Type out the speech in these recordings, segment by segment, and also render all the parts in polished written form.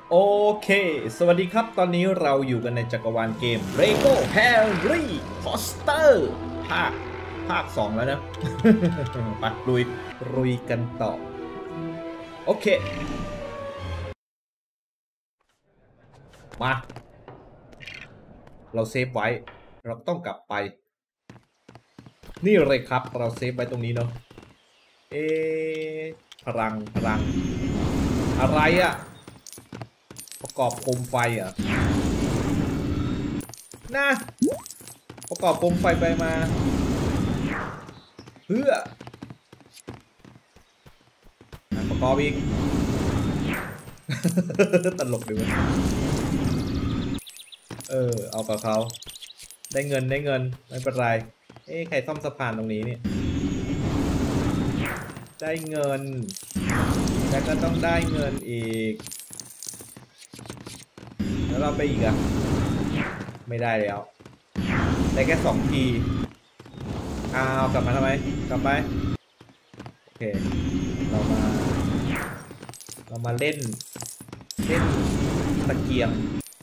โอเคสวัสดีครับตอนนี้เราอยู่กันในจักรวาลเกม Lego Harry Potter ภาค2แล้วนะ ไปลุยกันต่อโอเคมาเราเซฟไว้เราต้องกลับไปนี่เลยครับเราเซฟไว้ตรงนี้เนาะพลังอะไรอะประกอบโคมไฟอ่ะนะประกอบโคมไฟไปมาเพื่อประกอบอีก ตลกดีวะเอากับเขาได้เงินไม่เป็นไรใครซ่อมสะพานตรงนี้เนี่ยได้เงินแล้วก็ต้องได้เงินอีกแล้วเราไปอีกอะไม่ได้แล้วได้แค่2 ทีกลับมาทำไมกลับไปโอเคเรามาเล่นตะเกียง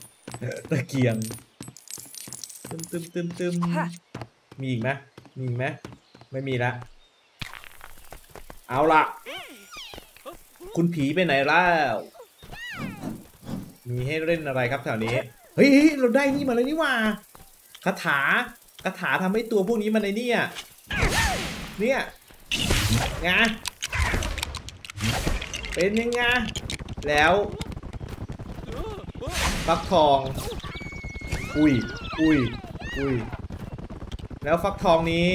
ตึมมีอีกไหมไม่มีละเอาละคุณผีไปไหนแล้วมีให้เล่นอะไรครับแถวนี้เฮ้ยเราได้นี่มาเลยนี่ว่าคาถาทำให้ตัวพวกนี้มันในเนี่ยไงเป็นยังไงแล้วฟักทองอุ้ยแล้วฟักทองนี้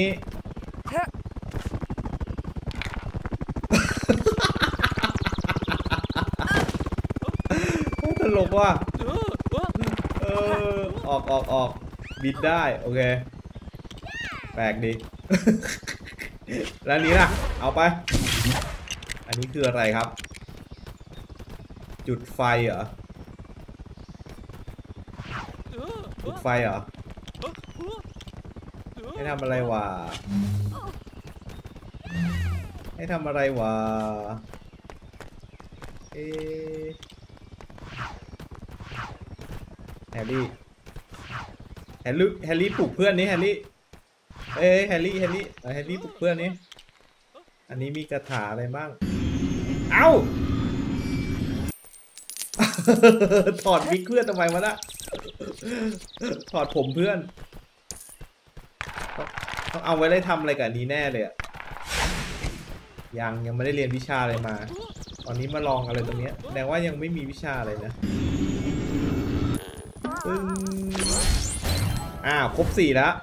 ตลกว่ะออกบิดได้โอเคแปลกดี แล้วนี้ล่ะเอาไปอันนี้คืออะไรครับจุดไฟเหรอให้ทำอะไรวะแฮร์รี่ปลุกเพื่อนนี้แฮร์รี่แฮร์รี่ปลุกเพื่อนนี้อันนี้มีคาถาอะไรบ้างเอ้า ถอดวิกเพื่อนทำไมวะน่ะถอดผมเพื่อนต้องเอาไว้ได้ทำอะไรกับนี้แน่เลยอะยังไม่ได้เรียนวิชาอะไรมาตอนนี้มาลองอะไรตรงนี้แสดงว่ายังไม่มีวิชาอะไรนะครบ4แล้ว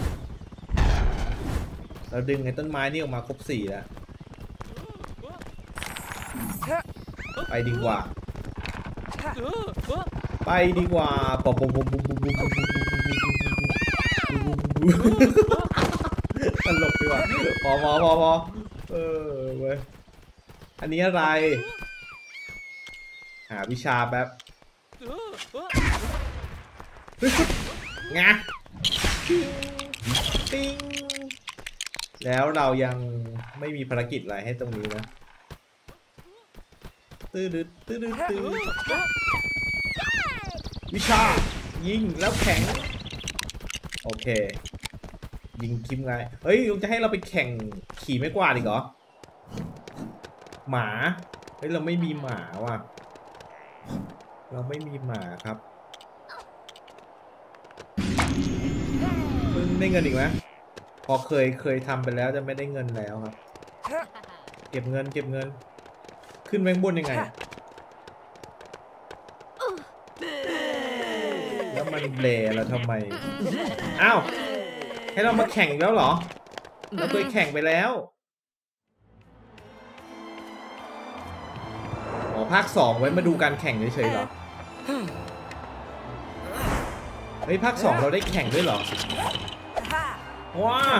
เราดึงไอ้ต้นไม้นี่ออกมาครบ4แล้วไปดีกว่าปอมตลกดีว่ะพอเว้ยอันนี้อะไรหาวิชาแป๊บงะติ้งแล้วเรายังไม่มีภารกิจอะไรให้ตรงนี้นะตื้อวิชายิงแล้วแข็งโอเคยิงคิมไงเฮ้ยลุงจะให้เราไปแข่งขี่ไม่กวาดอีกเหรอหมาเฮ้ยเราไม่มีหมาว่ะเราไม่มีหมาครับได้เงินอีกไหมพอเคยทำไปแล้วจะไม่ได้เงินแล้วครับเก็บเงินขึ้นแบงบนยังไงแล้วมันเบลแล้วทำไมอ้าวให้เรามาแข่งอีกแล้วเหรอเราเคยแข่งไปแล้วภาค2ไว้มาดูการแข่งเฉยๆเหรอเฮ้ยภาค2เราได้แข่งด้วยเหรอว้า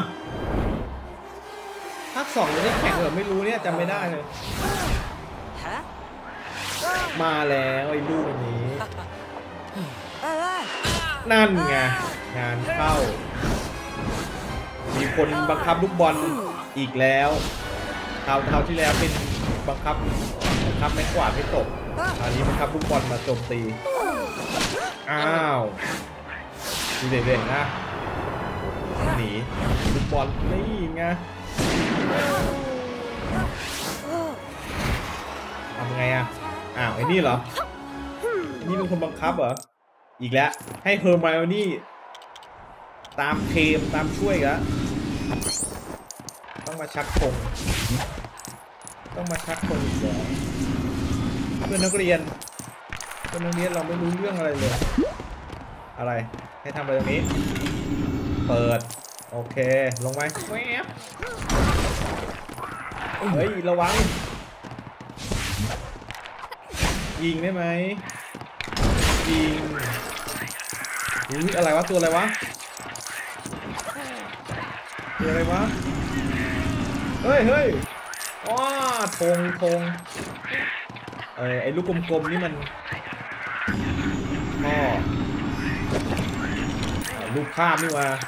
ภาค2เราได้แข่งเหรอไม่รู้เนี่ยจำไม่ได้เลยมาแล้วไอ้ลูกนี้นั่นไงงานเข้ามีคนบังคับลูกบอลอีกแล้วคราวที่แล้วเป็นบังคับไม้กวาดให้ตกอันนี้มันครับลูกบอลมาโจมตีอ้าวดูเด็กๆนะหนีลูกบอลนี่ไงทำไงอ่ะอ้าวไอ้นี่เหรอนี่เป็นคนบังคับเหรออีกแล้วให้เฮอร์ไมโอนี่ตามเทมตามช่วยกันต้องมาชักธงต้องมาชักธงอีกแล้วเพื่อนนักเรียนเราไม่รู้เรื่องอะไรเลยอะไรให้ทำอะไรตรงนี้เปิดโอเคลงไปแวบเฮ้ยระวังยิงได้ไหมยิงอะไรวะตัวอะไรวะเฮ้ยว้าธงไอ้ลูกกลมๆนี่มันลูกภาพนี่มา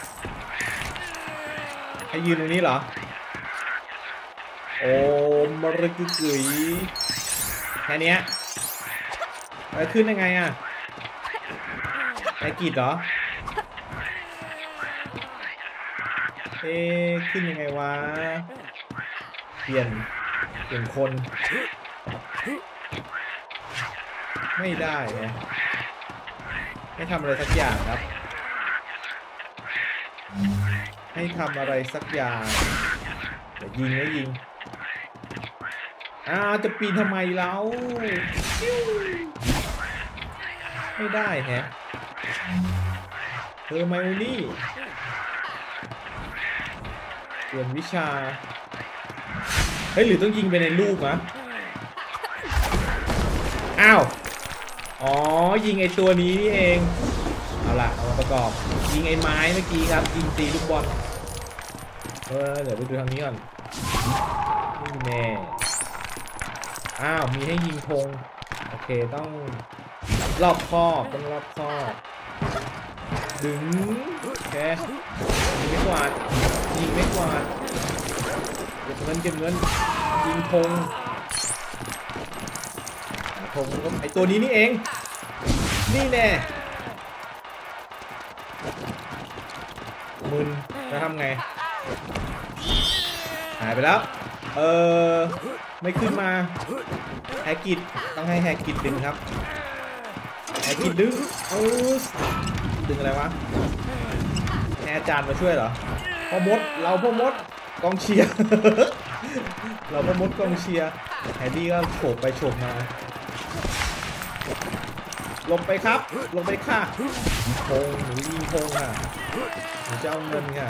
ให้ยืนตรงนี้เหรอโอ้มรกึกึ๋ยแค่นี้อะไรขึ้นยังไงอ่ะไอ้กีดเหรอขึ้นยังไงวะเปลี่ยนคนไม่ได้ไงให้ทำอะไรสักอย่างครับให้ทำอะไรสักอย่างเดี๋ยวยิงจะปีนทำไมเราไม่ได้แฮะเฮอร์ไมโอนี่เปลี่ยนวิชาเฮ้ยหรือต้องยิงไปในลูกนะอ้าวอ๋อยิงไอตัวนี้นี่เองเอาล่ะเอามาประกอบยิงไอ้ไม้เมื่อกี้ครับยิงตีลูกบอลเดี๋ยวไปดูทางนี้ก่อนนี่แน่อ้าวมีให้ยิงธงโอเคต้องรอบคอบดึงโอเคยิงไม่กวาดเก็บเงินยิงธงไอตัวนี้นี่เองนี่แน่มึนจะทำไงหายไปแล้วไม่ขึ้นมาแฮกกิดต้องให้แฮกกิดดึงครับแฮกกิดดึงดึงอะไรวะแฮอาจารย์มาช่วยเหรอพ่อมดกองเชียร์ เราพ่อมดกองเชียร์แฮร์รี่ก็โฉบไปโฉบมาลงไปครับลงไปค่ะธงหนูยิงธงค่ะหนูจะเอาเงินค่ะ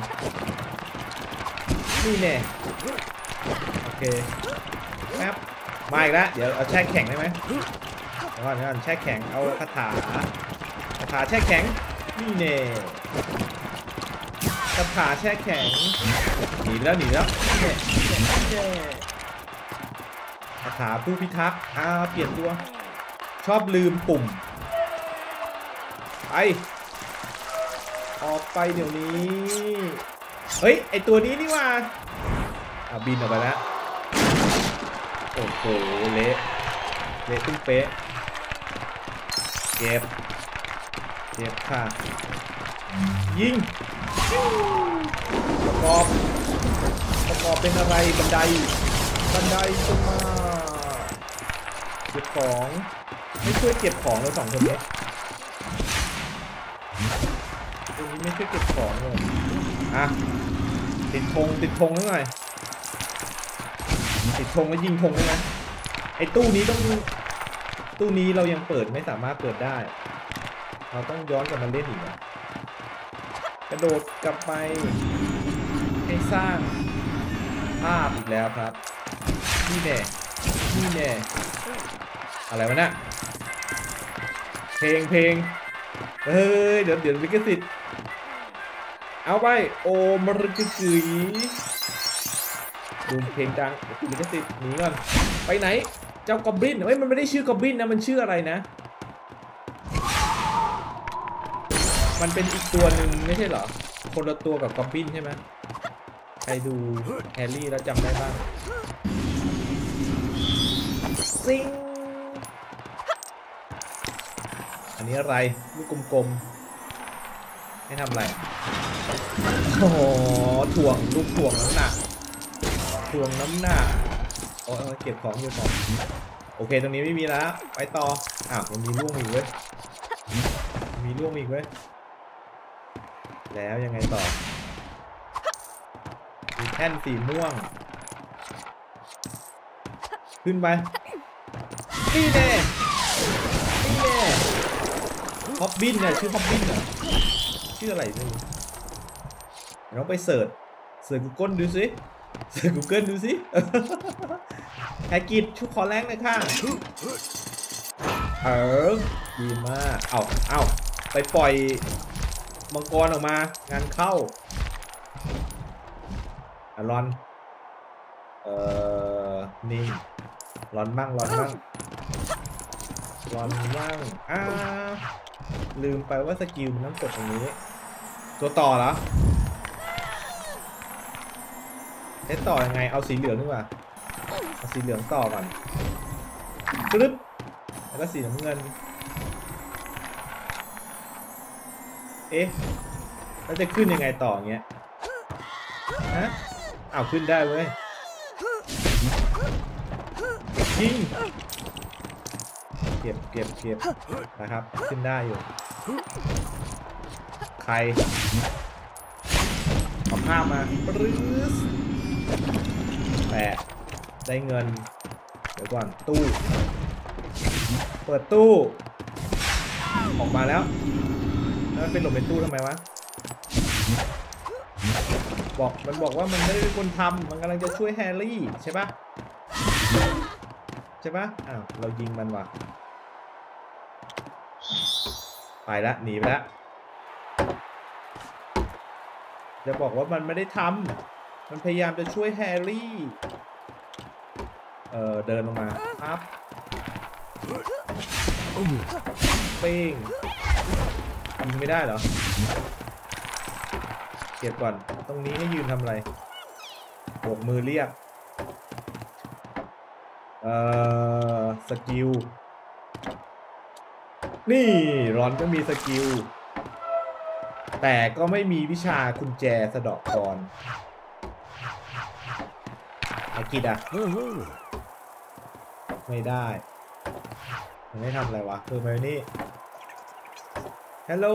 นี่แน่โอเคแป๊บมาอีกแล้วเดี๋ยวเอาแช่แข็งได้ไหมก่อนแช่แข็งเอาคาถาแช่แข็งนี่แน่คาถาแช่แข็งหนีแล้วเนี่ยคาถาผู้พิทักษ์เปลี่ยนตัวชอบลืมปุ่มไปออกไปเดี๋ยวนี้เฮ้ยไอตัวนี้นี่ว่าบินออกไปแล้วโอ้โหเละตุ้งเป๊ะเก็บค่ะยิงประกอบเป็นอะไรบันไดขึ้นมาเก็บของไม่ช่วยเก็บของเลย2 คนนี้ตรงนี้ไม่ช่วยเก็บของเลยติดธงนิดหน่อยติดธงแล้วยิงธงได้ไหมไอ้ตู้นี้เรายังเปิดไม่สามารถเปิดได้เราต้องย้อนกลับมาเล่นอีกกระโดดกลับไปให้สร้างภาพอีกแล้วครับนี่แน่อะไรวะเนี่ยเพลงเฮ้ยเดี๋ยวลิขสิทธิ์เอาไปโอมรกึกึ๋ยดูเพลงดังลิขสิทธิ์หนีก่อนไปไหนเจ้ากอบบินมันไม่ได้ชื่อกอบบินนะมันชื่ออะไรนะมันเป็นอีกตัวหนึ่งไม่ใช่เหรอคนละตัวกับกอบบินใช่ไหมใครดูแฮร์รี่แล้วจำได้บ้างซิงอันนี้อะไรลูกกลมๆให้ทำอะไรโอ้โหถ่วงลูกถ่วงน้ำหนักถ่วงน้ำหนักโอ้ยเก็บของอยู่ก่อนโอเคตรงนี้ไม่มีแล้วไปต่อมันมีลูกอีกเว้ยมีลูกอีกเว้ยแล้วยังไงต่อมีแท่นสีม่วงขึ้นไปนี่แน่ฮอบบินเนี่ยชื่อฮอบบินเหรอชื่ออะไรไม่รู้เราไปเสิร์ชGoogle ดูสิเสิร์ช Google ดูสิแฮกิดชุดขอแรงเลยค่ะดีมากเอาไปปล่อยมังกรออกมางานเข้ารอนนี่รอนบ้างลืมไปว่าสกิลมันต้องกดตรงนี้ตัวต่อเหรอต่อยังไงเอาสีเหลืองดีกว่าเอาสีเหลืองต่อก่อนปึ๊บแล้วก็สีน้ำเงินแล้วจะขึ้นยังไงต่อเงี้ยฮะขึ้นได้เว้ยยิงเก็บนะครับขึ้นได้อยู่ใครเอาภาพมาปรึ๊ดแปะได้เงินเดี๋ยวก่อนตู้เปิดตู้ออกมาแล้วมันเป็นหลบในตู้ทำไมวะมันบอกว่ามันไม่ได้เป็นคนทำมันกำลังจะช่วยแฮร์รี่ใช่ปะเรายิงมันว่ะไปละหนีไปละจะบอกว่ามันไม่ได้ทำมันพยายามจะช่วยแฮร์รี่เดินลงมาครับเป้งยิงไม่ได้เหรอเก็บก่อนตรงนี้ให้ยืนทำอะไรโบกมือเรียกสกิลนี่รอนก็มีสกิลแต่ก็ไม่มีวิชากุญแจสะเดาะกรอากิดไม่ได้มันไม่ทำอะไรวะคือมานี่ฮัลโหล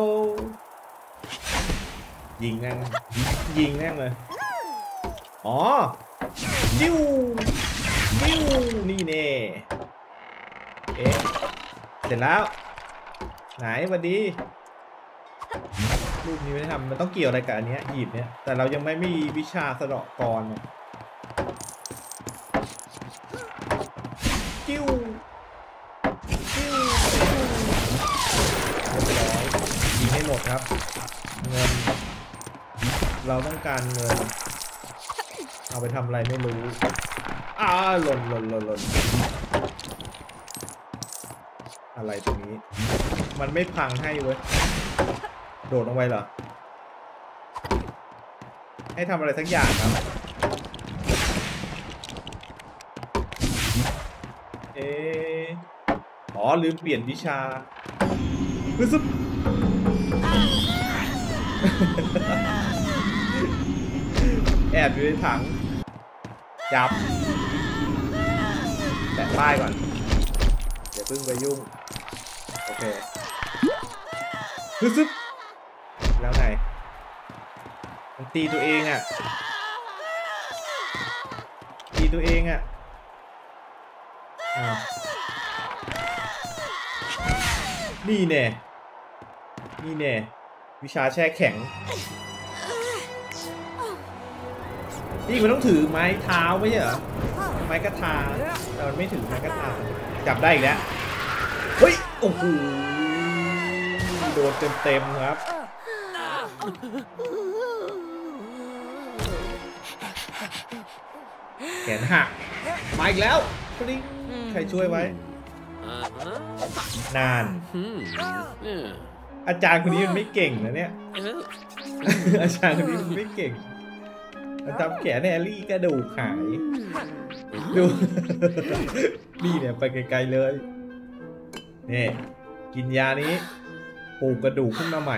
ยิงแน่งเลยดิ้วนี่เน่เสร็จแล้วไหนวันดีรูปนี้ไม่ได้ทำมันต้องเกี่ยวอะไรกับอันนี้หีบเนี่ยแต่เรายังไม่มีวิชาสะเดาะกรจิ้วยิงให้หมดครับเงินเราต้องการเงินเอาไปทำอะไรไม่รู้หล่นอะไรตรงนี้มันไม่พังให้เว้ยโดดลงไปเหรอให้ทำอะไรสักอย่างครับลืมเปลี่ยนวิชาซึบแอบอยู่ในถังจับแปะป้ายก่อนอย่าเพิ่งไปยุ่งโอเคซึบแล้วไงมันตีตัวเองนี่แน่วิชาแช่แข็งนี่มันต้องถือไม้เท้าไม่ใช่เหรอไม้กระทาแต่มันไม่ถือไม้กระทาจับได้อีกแล้วเฮ้ยโอ้โหโดนเต็มครับแขนหักมาอีกแล้วใครช่วยไว้นานอาจารย์คนนี้มันไม่เก่งนะเนี่ยอาจารย์คนนี้มันไม่เก่งมันทำแขนแฮร์รี่กระดูกหายดูนี่เนี่ยไปไกลๆเลยนี่กินยานี้ปลูกกระดูกขึ้นมาใหม่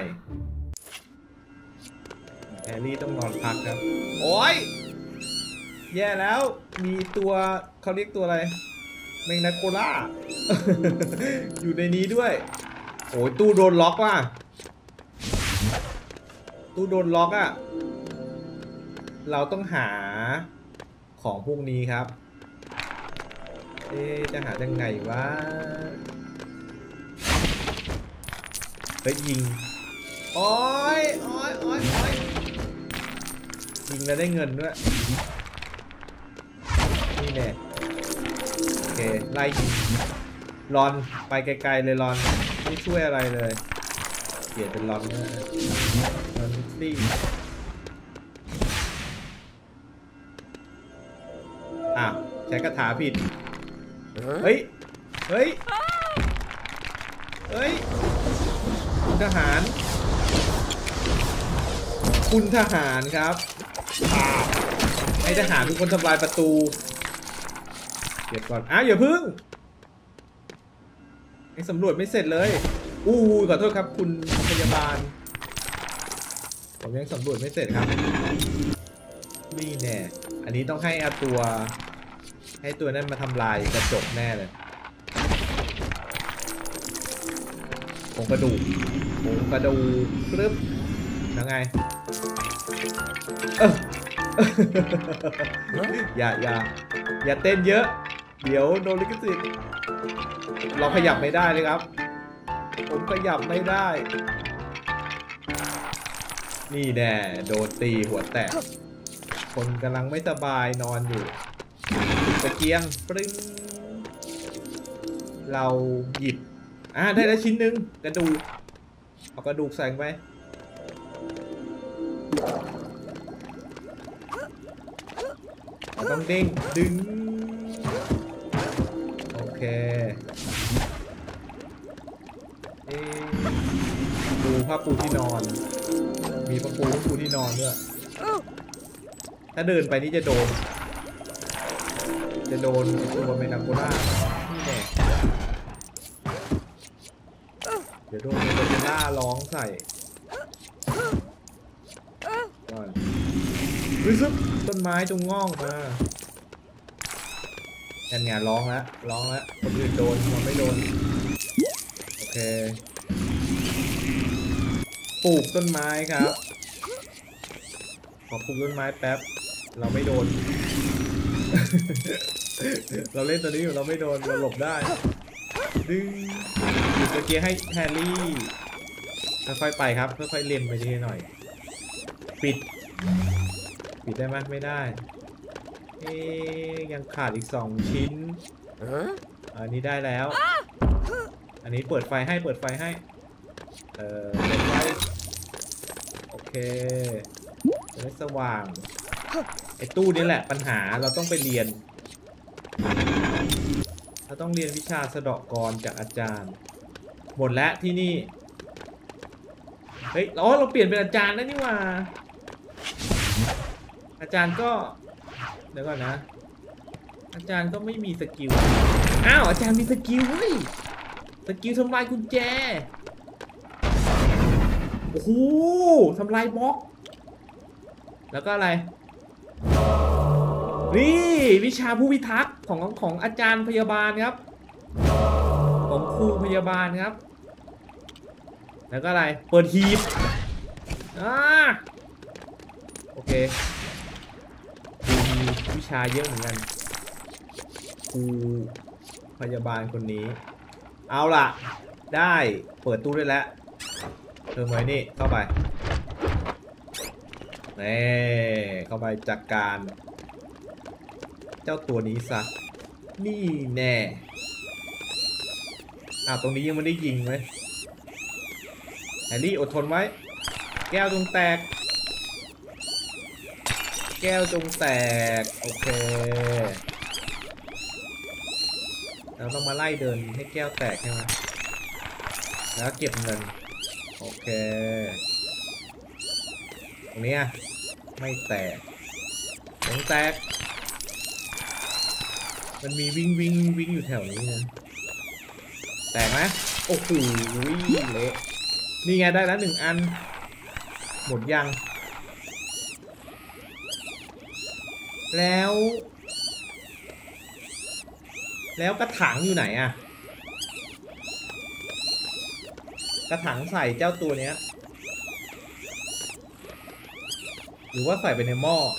แฮร์รี่ต้องนอนพักครับโอ้ยแย่แล้วมีตัวเขาเรียกตัวอะไรแมงนาโกล่า อยู่ในนี้ด้วยโอ้ยตู้โดนล็อกว่ะตู้โดนล็อกอ่ะเราต้องหาของพวกนี้ครับจะหายังไงวะไปยิงโอ้ยยิงแล้วได้เงินด้วยนี่แน่โอเคไล่ยิงรอนไปไกลๆเลยรอนไม่ช่วยอะไรเลยเปลี่ยนเป็นรอนเนี่ยรอนซี่ใช้คาถาผิดเฮ้ยคุณทหารครับให้ทหารทุกคนทำลายประตูเก็บก่อนอย่าพึ่งยังสำรวจไม่เสร็จเลยขอโทษครับคุณพยาบาลผมยังสำรวจไม่เสร็จครับนี่แน่อันนี้ต้องให้ตัวนั้นมาทำลายกระจกแน่เลยผงกระดูกปึ๊บยังไงอย่าเต้นเยอะเดี๋ยวโดนลิขสิทธิ์เราขยับไม่ได้เลยครับผมขยับไม่ได้นี่แน่โดนตีหัวแตกคนกำลังไม่สบายนอนอยู่ตะเกียงปรึ้งเราหยิบได้แล้วชิ้นหนึ่งกระดูกเอากระดูกใส่ไปเราต้องดึงโอเคดูผ้าปูที่นอนมีผ้าปูที่นอนด้วยถ้าเดินไปนี่จะโดนตัวเมนาโกล่านี่แน่เดี๋ยวโดนเมนาร้องใส่ก่อนต้นไม้จงงอกมาแอนงานร้องแล้วคนอื่นโดนมันไม่โดนโอเคปลูกต้นไม้ครับขอปลูกต้นไม้แป๊บเราไม่โดน เราเล่นตัวนี้อยู่เราไม่โดนเราหลบได้ดึงตะเกียร์ให้แฮร์รี่ค่อยๆไปครับค่อยๆเล็มไปทีหน่อยปิดได้ไหมไม่ได้ยังขาดอีก2ชิ้นอันนี้ได้แล้วอันนี้เปิดไฟให้เปิดไฟโอเคจะได้สว่างไอ้ตู้นี้แหละปัญหาเราต้องไปเรียนวิชาสะเดาะกรจากอาจารย์หมดแล้วที่นี่เฮ้ยเราเปลี่ยนเป็นอาจารย์แล้วนี่ว่าอาจารย์ก็เดี๋ยวก่อนนะอาจารย์ก็ไม่มีสกิลอาจารย์มีสกิลเว้ยสกิลทำลายกุญแจโอ้โหทำลายบล็อกแล้วก็อะไรนี่วิชาผู้พิทักษ์ของอาจารย์พยาบาลครับของครูพยาบาลครับแล้วก็อะไรเปิดหีบโอเคมีวิชาเยอะเหมือนกันครูพยาบาลคนนี้เอาล่ะได้เปิดตู้ได้แล้วเติมไว้นี่เข้าไปเข้าไปจัดการเจ้าตัวนี้ซะนี่แน่ตรงนี้ยังไม่ได้ยิงเลยแฮร์รี่อดทนไว้แก้วจงแตกโอเคเราต้องมาไล่เดินให้แก้วแตกใช่ไหมแล้วเก็บเงินโอเคตรงนี้ไม่แตกต้องแตกมันมีวิ่งอยู่แถวนี้นะแตตกไหมโอ้โหเละนี่ไงได้แล้ว1 อันหมดยังแล้วกระถางอยู่ไหนอะกระถางใส่เจ้าตัวเนี้ยหรือว่าใส่ไปในหม้อ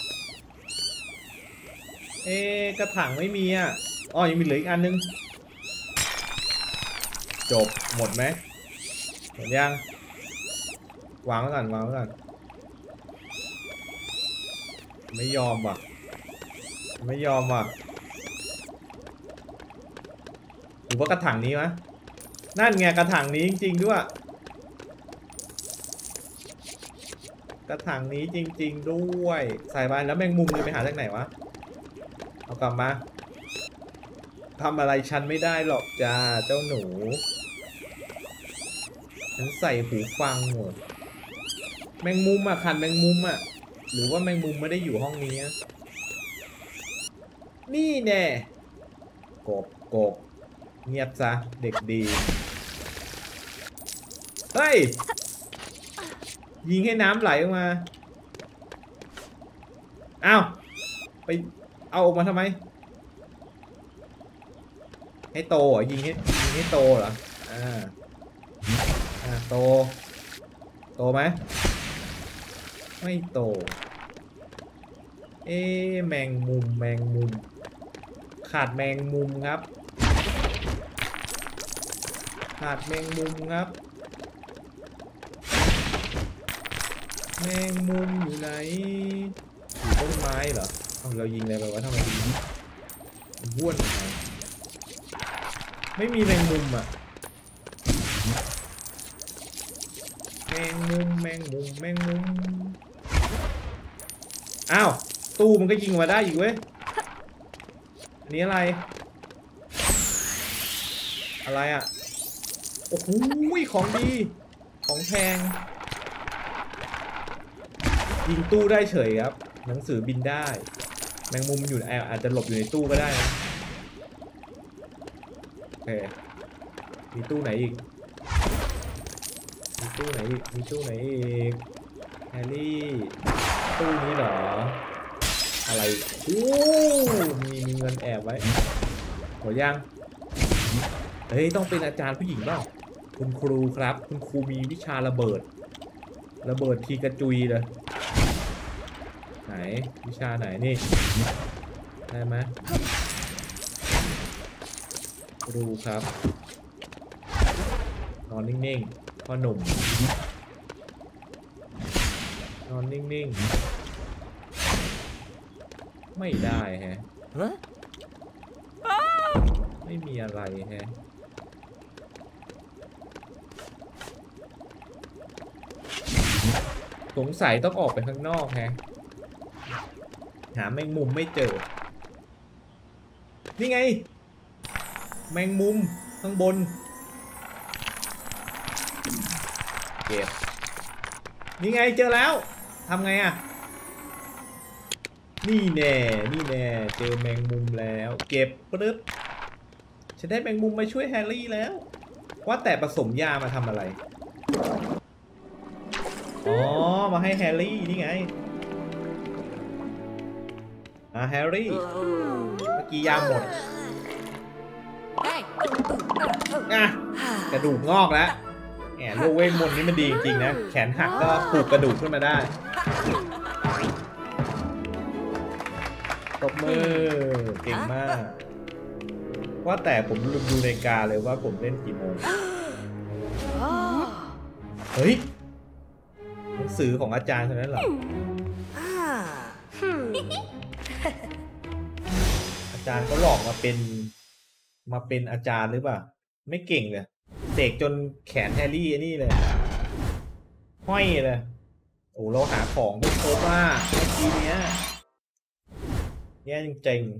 กระถางไม่มีอ่ะอ๋อยังมีเหลืออีกอันนึงจบหมดไหมหมดยังวางไว้ก่อนวางไว้ก่อนไม่ยอมว่ะไม่ยอมว่ะหรือว่ากระถางนี้วะนั่นไงกระถางนี้จริงๆด้วยกระถางนี้จริงๆด้วยใส่ไปแล้วแมงมุมเลยไปหาจากไหนวะเอากลับมาทำอะไรฉันไม่ได้หรอกจ้าเจ้าหนูฉันใส่หูฟังหมดแมงมุมอ่ะขันแมงมุมอ่ะหรือว่าแมงมุมไม่ได้อยู่ห้องนี้นี่แน่กบเงียบซะเด็กดีเฮ้ยยิงให้น้ำไหลออกมาอ้าวไปเอาออกมาทำไมให้โตเหรอยิงให้โตเหรอโตไหมไม่โตแมงมุมขาดแมงมุมครับขาดแมงมุมครับแมงมุมอยู่ไหนอยู่ต้นไม้เหรอเรายิงอะไรไปวะทำไมยิงบ้วนไม่มีแมงมุมอ่ะแมงมุมอ้าวตู้มันก็ยิงมาได้อีกเว้ยอันนี้อะไรอ่ะโอ้โหของดีของแพงยิงตู้ได้เฉยครับหนังสือบินได้แมงมุมอยู่อาจจะหลบอยู่ในตู้ก็ได้นะโอเคมีตู้ไหนอีกแฮร์รี่ตู้นี้เหรออะไรโอ้มีเงินแอบไว้หมดยังเฮ้ยต้องเป็นอาจารย์ผู้หญิงเปล่าคุณครูครับคุณครูมีวิชาระเบิดทีกระจุยเลยไหนวิชาไหนนี่ได้ไหมดูครับนอนนิ่งๆพ่อหนุ่มนอนนิ่งๆไม่ได้แฮะไม่มีอะไรแฮะสงสัยต้องออกไปข้างนอกแฮะหาแมงมุมไม่เจอนี่ไงแมงมุมข้างบนเก็บนี่ไงเจอแล้วทำไงอ่ะนี่แน่เจอแมงมุมแล้วเก็บปึ๊บฉันได้แมงมุมมาช่วยแฮร์รี่แล้วว่าแต่ผสมยามาทำอะไรอ๋อมาให้แฮร์รี่นี่ไงแฮร์รี่เมื่อกี้ยาหมดกระดูกงอกแล้วแหมโลกเวทมนต์นี่มันดีจริงๆนะแขนหักก็ปลูกกระดูกขึ้นมาได้ตบมือเก่งมากว่าแต่ผมลืมดูนาฬิกาเลยว่าผมเล่นกี่โมงเฮ้ยหนังสือของอาจารย์เท่านั้นเหรออาจารย์เขาหลอกมาเป็นอาจารย์หรือเปล่าไม่เก่งเลยเสกจนแขนแฮร์รี่นี่เลยห้อยเลยโอ้เราหาของไม่ครบว่าเมื่อกี้เนี้ยจริง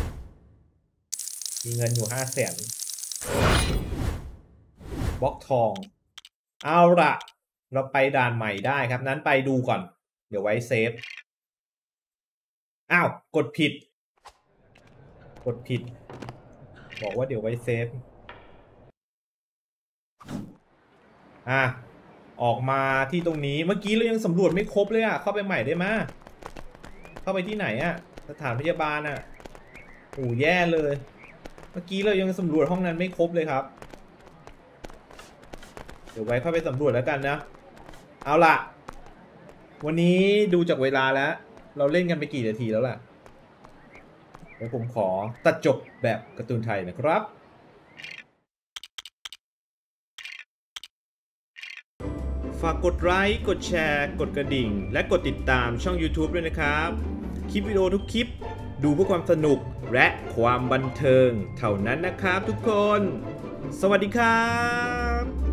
ๆมีเงินอยู่500,000บล็อกทองเอาละเราไปด่านใหม่ได้ครับนั้นไปดูก่อนเดี๋ยวไว้เซฟอ้าวกดผิดบอกว่าเดี๋ยวไว้เซฟอ่ะออกมาที่ตรงนี้เมื่อกี้เรายังสำรวจไม่ครบเลยอ่ะเข้าไปใหม่ได้ไหมเข้าไปที่ไหนอ่ะสถานพยาบาลอ่ะโอ้แย่เลยเมื่อกี้เรายังสำรวจห้องนั้นไม่ครบเลยครับเดี๋ยวไว้เข้าไปสำรวจแล้วกันนะเอาล่ะวันนี้ดูจากเวลาแล้วเราเล่นกันไปกี่นาทีแล้วล่ะเดี๋ยวผมขอตัดจบแบบการ์ตูนไทยนะครับฝากกดไลค์กดแชร์กดกระดิ่งและกดติดตามช่อง YouTube ด้วยนะครับคลิปวิดีโอทุกคลิปดูเพื่อความสนุกและความบันเทิงเท่านั้นนะครับทุกคนสวัสดีครับ